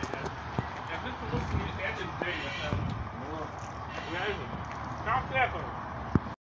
يعني لسه نص يتعدل ازاي مثلا؟ يعمل تعرف تاكل